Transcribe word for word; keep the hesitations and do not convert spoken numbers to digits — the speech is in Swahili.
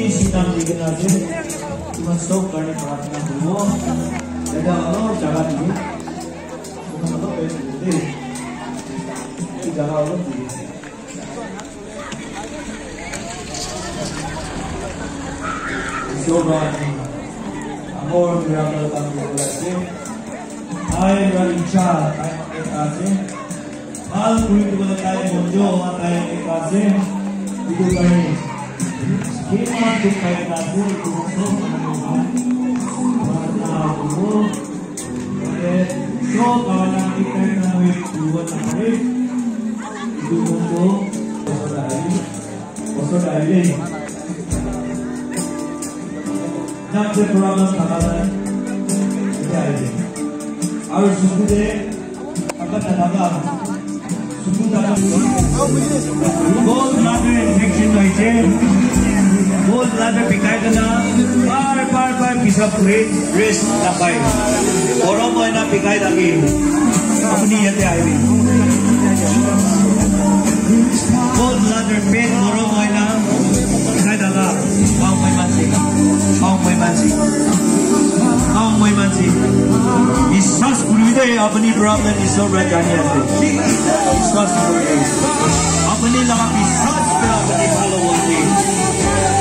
sidang bikin natin. Masuk karena perhatian dulu. Jadi Allah jalan ini. Bukan Allah berarti. Ini jalan Allah ini. Coba ini. Amor berapa tahun berarti? Hai berica, hai kasih. Hal kulit kita kaya monjo, kaya kasih. Itu kaya. Kita tuh kaya kasih itu tuh menemukan warna itu. Oke, so kawan kita namanya dua namanya itu monjo, kosong dari, kosong dari. Nanti program kamaran jadi. Harus suku deh, agak dalam. Suku dalam. Gold ladder infection aja. Gold ladder pikai kena. Par par par bisa pulih, rest dapai. Orang mau nak pikai lagi. Apa ni yang dia ini? Gold ladder pet orang mau nak pikai dalam. Mau main masih, mau main masih. Mau main masih. Isas kuliah apa ni problem isor berjani ada. Isas kuliah. Apa ni lagi isas berapa ni kalau waktu.